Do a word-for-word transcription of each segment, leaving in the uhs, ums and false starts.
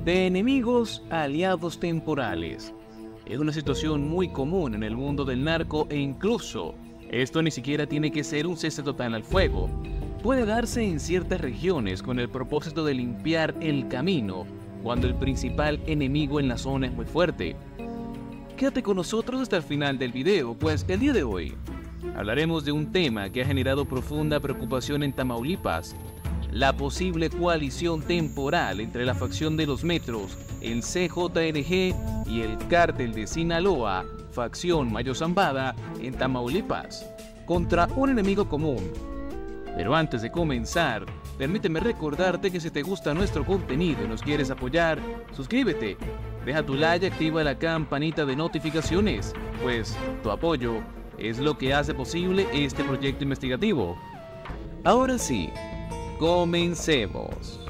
De enemigos a aliados temporales. Es una situación muy común en el mundo del narco e incluso esto ni siquiera tiene que ser un cese total al fuego. Puede darse en ciertas regiones con el propósito de limpiar el camino cuando el principal enemigo en la zona es muy fuerte. Quédate con nosotros hasta el final del video, pues el día de hoy hablaremos de un tema que ha generado profunda preocupación en Tamaulipas: la posible coalición temporal entre la facción de los Metros, el C J N G y el Cártel de Sinaloa, facción Mayo Zambada, en Tamaulipas, contra un enemigo común. Pero antes de comenzar, permíteme recordarte que si te gusta nuestro contenido y nos quieres apoyar, suscríbete, deja tu like y activa la campanita de notificaciones, pues tu apoyo es lo que hace posible este proyecto investigativo. Ahora sí, comencemos.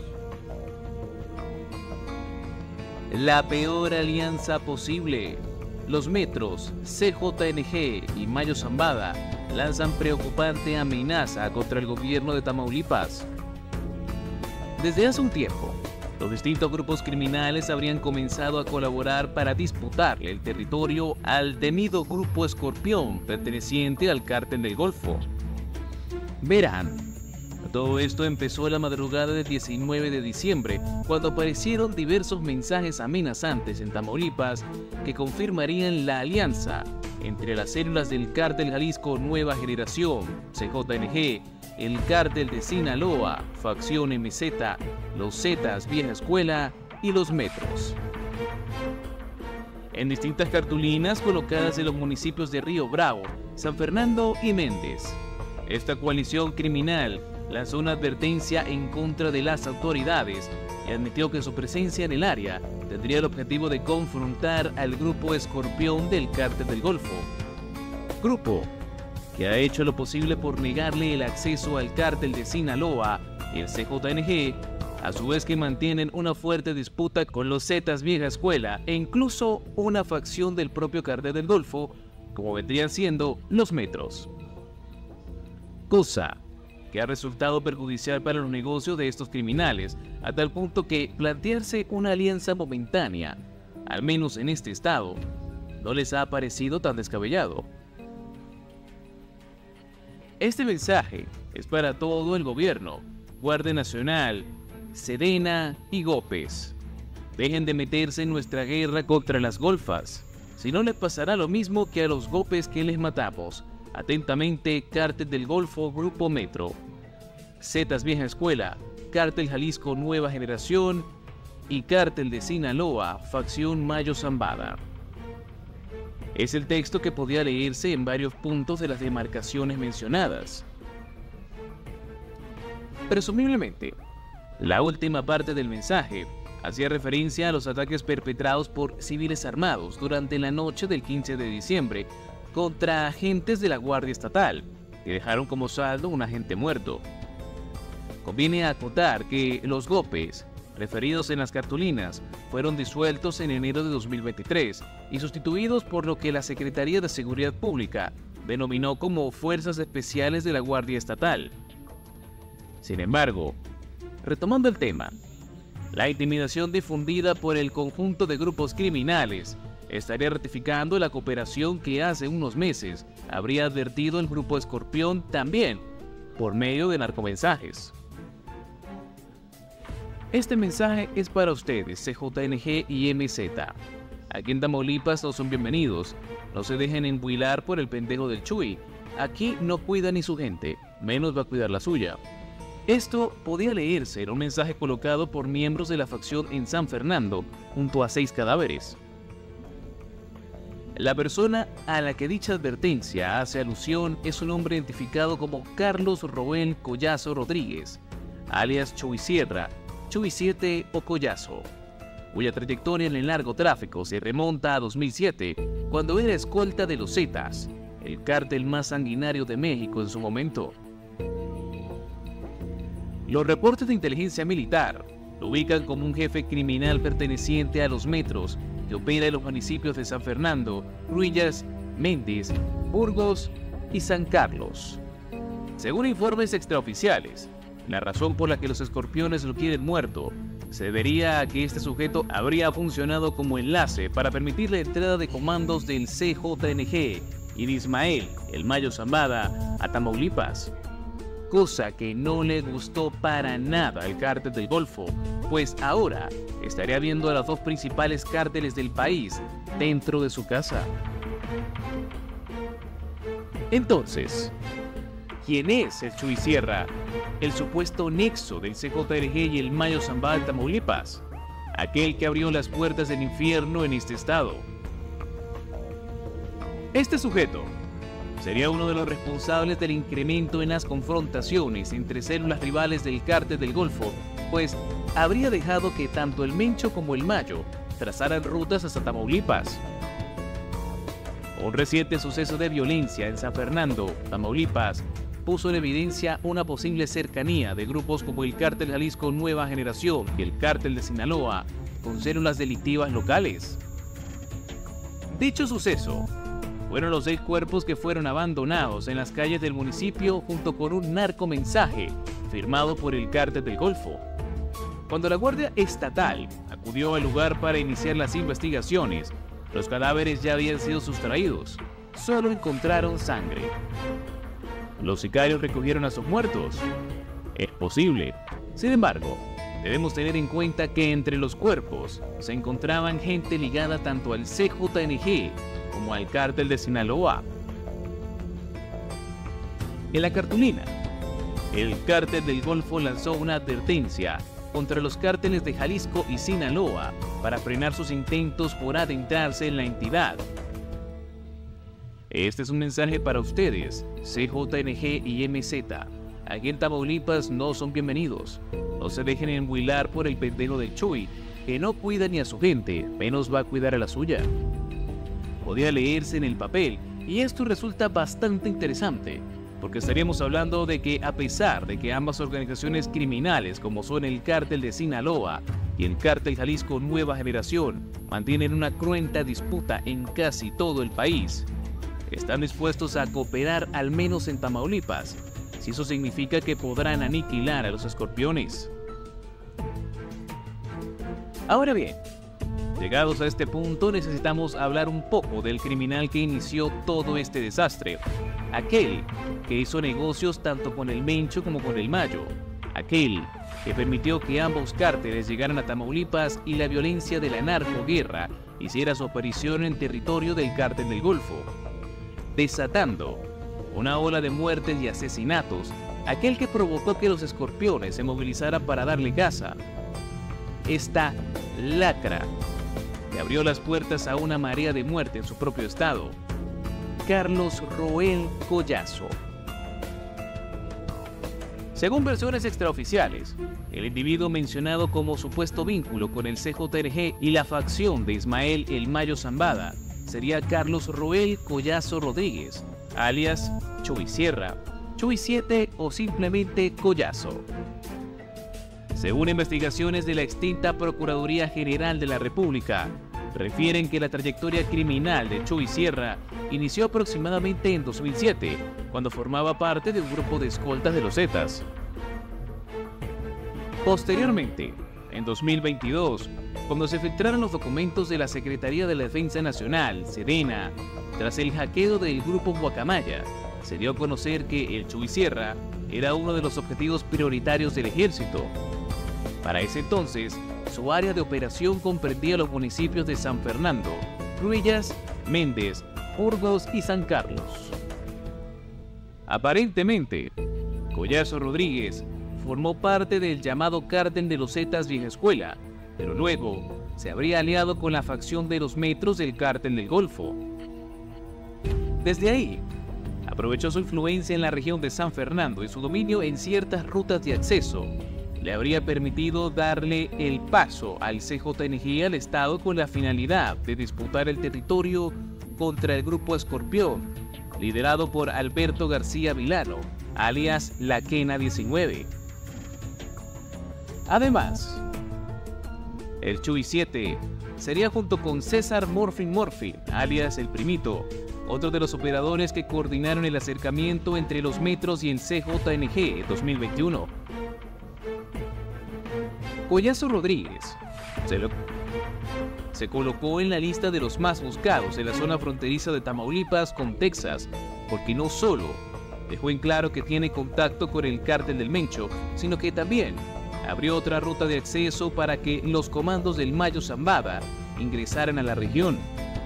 La peor alianza posible. Los Metros, C J N G y Mayo Zambada lanzan preocupante amenaza contra el gobierno de Tamaulipas. Desde hace un tiempo, los distintos grupos criminales habrían comenzado a colaborar para disputarle el territorio al temido Grupo Escorpión, perteneciente al Cártel del Golfo. Verán, todo esto empezó la madrugada del diecinueve de diciembre, cuando aparecieron diversos mensajes amenazantes en Tamaulipas que confirmarían la alianza entre las células del Cártel Jalisco Nueva Generación, C J N G, el Cártel de Sinaloa, facción M Z, los Zetas Vieja Escuela y los Metros. En distintas cartulinas colocadas en los municipios de Río Bravo, San Fernando y Méndez, esta coalición criminal lanzó una advertencia en contra de las autoridades y admitió que su presencia en el área tendría el objetivo de confrontar al Grupo Escorpión del Cártel del Golfo. Grupo que ha hecho lo posible por negarle el acceso al Cártel de Sinaloa y el C J N G, a su vez que mantienen una fuerte disputa con los Zetas Vieja Escuela e incluso una facción del propio Cártel del Golfo, como vendrían siendo los Metros. Cosa que ha resultado perjudicial para los negocios de estos criminales, a tal punto que plantearse una alianza momentánea, al menos en este estado, no les ha parecido tan descabellado. Este mensaje es para todo el gobierno, Guardia Nacional, Sedena y Gopes. Dejen de meterse en nuestra guerra contra las golfas, si no les pasará lo mismo que a los Gopes que les matamos. Atentamente, Cártel del Golfo, Grupo Metro, Zetas Vieja Escuela, Cártel Jalisco Nueva Generación y Cártel de Sinaloa, facción Mayo Zambada. Es el texto que podía leerse en varios puntos de las demarcaciones mencionadas. Presumiblemente, la última parte del mensaje hacía referencia a los ataques perpetrados por civiles armados durante la noche del quince de diciembre contra agentes de la Guardia Estatal, que dejaron como saldo un agente muerto. Conviene acotar que los Gopes, referidos en las cartulinas, fueron disueltos en enero de dos mil veintitrés y sustituidos por lo que la Secretaría de Seguridad Pública denominó como Fuerzas Especiales de la Guardia Estatal. Sin embargo, retomando el tema, la intimidación difundida por el conjunto de grupos criminales estaría ratificando la cooperación que hace unos meses habría advertido el Grupo Escorpión también por medio de narcomensajes. Este mensaje es para ustedes, C J N G y M Z. Aquí en Tamaulipas no son bienvenidos, no se dejen embuilar por el pendejo del Chuy. Aquí no cuida ni su gente, menos va a cuidar la suya. Esto podía leerse en un mensaje colocado por miembros de la facción en San Fernando, junto a seis cadáveres. La persona a la que dicha advertencia hace alusión es un hombre identificado como Carlos Roel Collazo Rodríguez, alias Chuy Sierra, Chuy siete o Collazo, cuya trayectoria en el narcotráfico se remonta a dos mil siete, cuando era escolta de los Zetas, el cártel más sanguinario de México en su momento. Los reportes de inteligencia militar lo ubican como un jefe criminal perteneciente a los Metros, que opera en los municipios de San Fernando, Ruillas, Méndez, Burgos y San Carlos. Según informes extraoficiales, la razón por la que los escorpiones lo quieren muerto se debería a que este sujeto habría funcionado como enlace para permitir la entrada de comandos del C J N G y de Ismael, el Mayo Zambada, a Tamaulipas. Cosa que no le gustó para nada al cártel del Golfo, pues ahora estaría viendo a los dos principales cárteles del país dentro de su casa. Entonces, ¿quién es el Chuy Sierra, el supuesto nexo del C J N G y el Mayo Zambada de Tamaulipas? Aquel que abrió las puertas del infierno en este estado. Este sujeto sería uno de los responsables del incremento en las confrontaciones entre células rivales del cártel del Golfo, pues habría dejado que tanto el Mencho como el Mayo trazaran rutas hasta Tamaulipas. Un reciente suceso de violencia en San Fernando, Tamaulipas, puso en evidencia una posible cercanía de grupos como el Cártel Jalisco Nueva Generación y el Cártel de Sinaloa con células delictivas locales. Dicho suceso fueron los seis cuerpos que fueron abandonados en las calles del municipio junto con un narcomensaje firmado por el Cártel del Golfo. Cuando la Guardia Estatal acudió al lugar para iniciar las investigaciones, los cadáveres ya habían sido sustraídos. Solo encontraron sangre. ¿Los sicarios recogieron a sus muertos? Es posible. Sin embargo, debemos tener en cuenta que entre los cuerpos se encontraban gente ligada tanto al C J N G como al Cártel de Sinaloa. En la cartulina, el Cártel del Golfo lanzó una advertencia contra los cárteles de Jalisco y Sinaloa para frenar sus intentos por adentrarse en la entidad. Este es un mensaje para ustedes, C J N G y M Z. Aquí en Tamaulipas no son bienvenidos. No se dejen embuilar por el pendejo del Chuy, que no cuida ni a su gente, menos va a cuidar a la suya. Podía leerse en el papel, y esto resulta bastante interesante, porque estaríamos hablando de que a pesar de que ambas organizaciones criminales, como son el Cártel de Sinaloa y el Cártel Jalisco Nueva Generación, mantienen una cruenta disputa en casi todo el país, están dispuestos a cooperar al menos en Tamaulipas, si eso significa que podrán aniquilar a los escorpiones. Ahora bien, llegados a este punto necesitamos hablar un poco del criminal que inició todo este desastre, aquel que hizo negocios tanto con el Mencho como con el Mayo, aquel que permitió que ambos cárteles llegaran a Tamaulipas y la violencia de la narcoguerra hiciera su aparición en territorio del Cártel del Golfo, desatando una ola de muertes y asesinatos, aquel que provocó que los escorpiones se movilizaran para darle caza. Esta lacra que abrió las puertas a una marea de muerte en su propio estado, Carlos Roel Collazo. Según versiones extraoficiales, el individuo mencionado como supuesto vínculo con el C J N G y la facción de Ismael el Mayo Zambada sería Carlos Roel Collazo Rodríguez, alias Chuy Sierra, Chuy siete o simplemente Collazo. Según investigaciones de la extinta Procuraduría General de la República, refieren que la trayectoria criminal de Chuy Sierra inició aproximadamente en dos mil siete, cuando formaba parte de un grupo de escoltas de los Zetas. Posteriormente, en dos mil veintidós, cuando se filtraron los documentos de la Secretaría de la Defensa Nacional, Sedena, tras el hackeo del grupo Guacamaya, se dio a conocer que el Chuy Sierra era uno de los objetivos prioritarios del ejército. Para ese entonces, su área de operación comprendía los municipios de San Fernando, Cruillas, Méndez, Burgos y San Carlos. Aparentemente, Collazo Rodríguez formó parte del llamado Cártel de los Zetas Vieja Escuela, pero luego se habría aliado con la facción de los Metros del Cártel del Golfo. Desde ahí, aprovechó su influencia en la región de San Fernando y su dominio en ciertas rutas de acceso le habría permitido darle el paso al C J N G y al Estado con la finalidad de disputar el territorio contra el grupo Escorpión, liderado por Alberto García Vilano, alias La Quena diecinueve. Además, el Chuy siete sería junto con César Morfin Morfin, alias El Primito, otro de los operadores que coordinaron el acercamiento entre los Metros y el C J N G en dos mil veintiuno. Collazo Rodríguez se, lo, se colocó en la lista de los más buscados en la zona fronteriza de Tamaulipas con Texas, porque no solo dejó en claro que tiene contacto con el cártel del Mencho, sino que también abrió otra ruta de acceso para que los comandos del Mayo Zambada ingresaran a la región.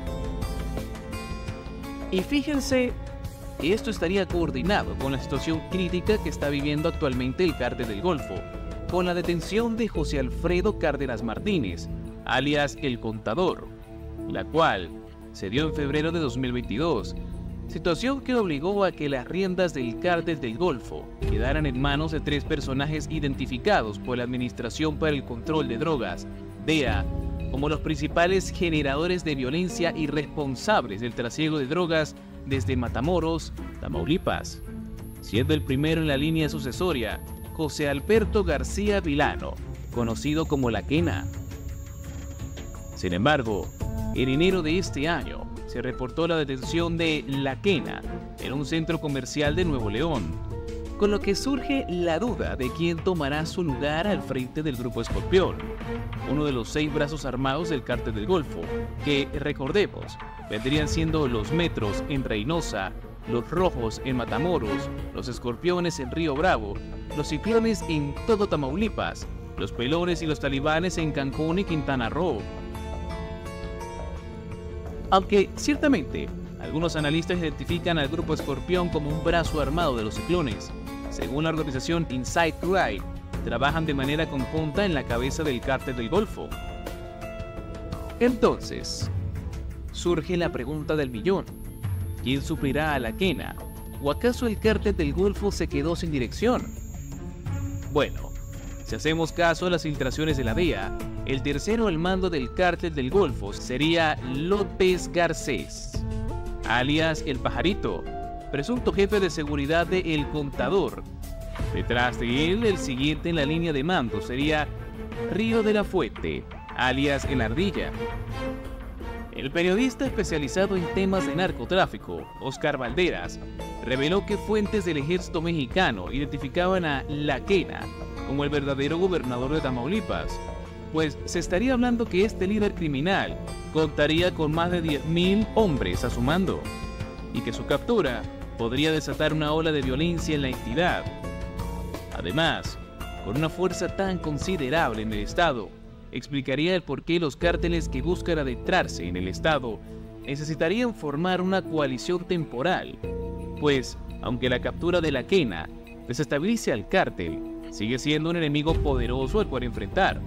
Y fíjense, esto estaría coordinado con la situación crítica que está viviendo actualmente el Cártel del Golfo, con la detención de José Alfredo Cárdenas Martínez, alias El Contador, la cual se dio en febrero de dos mil veintidós, situación que obligó a que las riendas del Cártel del Golfo quedaran en manos de tres personajes identificados por la Administración para el Control de Drogas, D E A, como los principales generadores de violencia y responsables del trasiego de drogas desde Matamoros, Tamaulipas, siendo el primero en la línea sucesoria José Alberto García Vilano, conocido como La Quena. Sin embargo, en enero de este año se reportó la detención de La Quena en un centro comercial de Nuevo León, con lo que surge la duda de quién tomará su lugar al frente del Grupo Escorpión, uno de los seis brazos armados del Cártel del Golfo, que, recordemos, vendrían siendo los Metros en Reynosa, los Rojos en Matamoros, los Escorpiones en Río Bravo, los Ciclones en todo Tamaulipas, los Pelones y los Talibanes en Cancún y Quintana Roo. Aunque, ciertamente, algunos analistas identifican al Grupo Escorpión como un brazo armado de los Ciclones, según la organización Inside Crime, trabajan de manera conjunta en la cabeza del Cártel del Golfo. Entonces, surge la pregunta del millón: ¿quién suplirá a La Quena? ¿O acaso el Cártel del Golfo se quedó sin dirección? Bueno, si hacemos caso a las filtraciones de la D E A, el tercero al mando del Cártel del Golfo sería López Garcés, alias El Pajarito, presunto jefe de seguridad de El Contador. Detrás de él, el siguiente en la línea de mando sería Río de la Fuente, alias El Ardilla. El periodista especializado en temas de narcotráfico, Oscar Valderas, reveló que fuentes del ejército mexicano identificaban a La Quena como el verdadero gobernador de Tamaulipas, pues se estaría hablando que este líder criminal contaría con más de diez mil hombres a su mando, y que su captura podría desatar una ola de violencia en la entidad. Además, con una fuerza tan considerable en el estado, explicaría el por qué los cárteles que buscan adentrarse en el estado necesitarían formar una coalición temporal, pues, aunque la captura de La Quena desestabilice al cártel, sigue siendo un enemigo poderoso al cual enfrentar.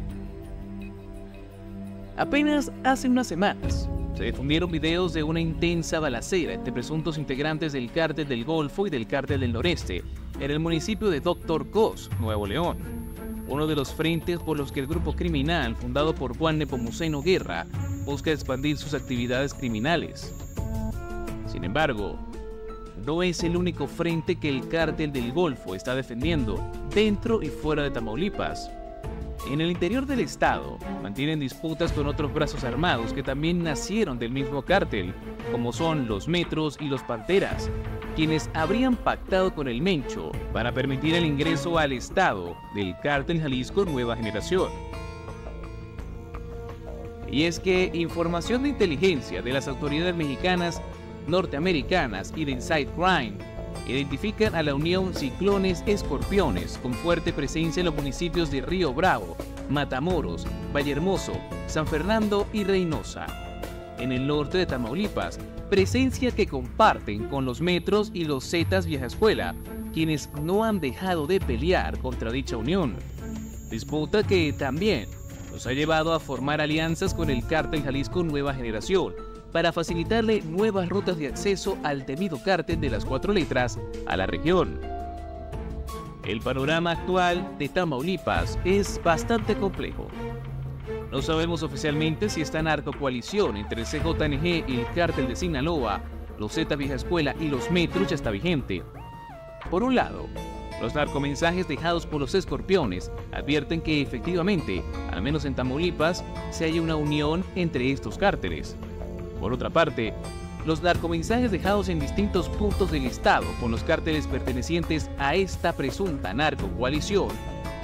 Apenas hace unas semanas, se difundieron videos de una intensa balacera entre presuntos integrantes del Cártel del Golfo y del Cártel del Noreste en el municipio de Doctor Cos, Nuevo León, uno de los frentes por los que el grupo criminal fundado por Juan Nepomuceno Guerra busca expandir sus actividades criminales. Sin embargo, no es el único frente que el Cártel del Golfo está defendiendo dentro y fuera de Tamaulipas. En el interior del estado mantienen disputas con otros brazos armados que también nacieron del mismo cártel, como son los Metros y los Panteras, quienes habrían pactado con el Mencho para permitir el ingreso al estado del Cártel Jalisco Nueva Generación. Y es que información de inteligencia de las autoridades mexicanas, norteamericanas y de Inside Crime identifican a la unión Ciclones-Escorpiones con fuerte presencia en los municipios de Río Bravo, Matamoros, Vallehermoso, San Fernando y Reynosa, en el norte de Tamaulipas, presencia que comparten con los Metros y los Zetas Vieja Escuela, quienes no han dejado de pelear contra dicha unión. Disputa que también los ha llevado a formar alianzas con el Cártel Jalisco Nueva Generación, para facilitarle nuevas rutas de acceso al temido cártel de las cuatro letras a la región. El panorama actual de Tamaulipas es bastante complejo. No sabemos oficialmente si esta narcocoalición entre el C J N G y el Cártel de Sinaloa, los Zetas Vieja Escuela y los Metros ya está vigente. Por un lado, los narcomensajes dejados por los Escorpiones advierten que efectivamente, al menos en Tamaulipas, se halla una unión entre estos cárteles. Por otra parte, los narcomensajes dejados en distintos puntos del estado con los cárteles pertenecientes a esta presunta narcocoalición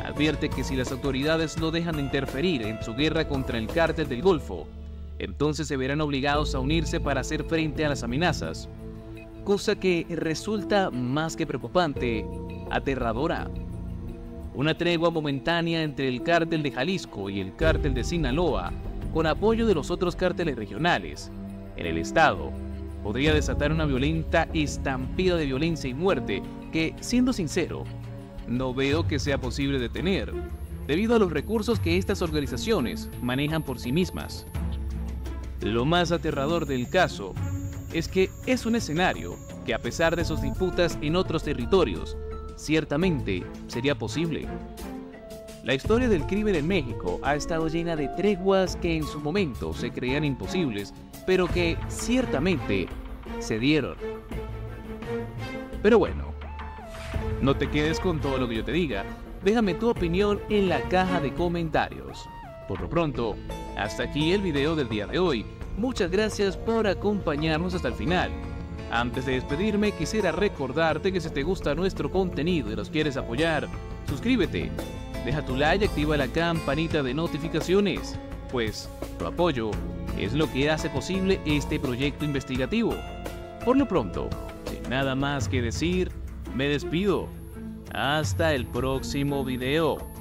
advierte que si las autoridades no dejan de interferir en su guerra contra el cártel del Golfo, entonces se verán obligados a unirse para hacer frente a las amenazas, cosa que resulta más que preocupante, aterradora. Una tregua momentánea entre el cártel de Jalisco y el cártel de Sinaloa, con apoyo de los otros cárteles regionales, en el estado, podría desatar una violenta estampida de violencia y muerte que, siendo sincero, no veo que sea posible detener, debido a los recursos que estas organizaciones manejan por sí mismas. Lo más aterrador del caso es que es un escenario que, a pesar de sus disputas en otros territorios, ciertamente sería posible. La historia del crimen en México ha estado llena de treguas que en su momento se creían imposibles, pero que ciertamente se dieron. Pero bueno, no te quedes con todo lo que yo te diga, déjame tu opinión en la caja de comentarios. Por lo pronto, hasta aquí el video del día de hoy. Muchas gracias por acompañarnos hasta el final. Antes de despedirme, quisiera recordarte que si te gusta nuestro contenido y nos quieres apoyar, suscríbete, deja tu like y activa la campanita de notificaciones, pues tu apoyo es lo que hace posible este proyecto investigativo. Por lo pronto, sin nada más que decir, me despido. Hasta el próximo video.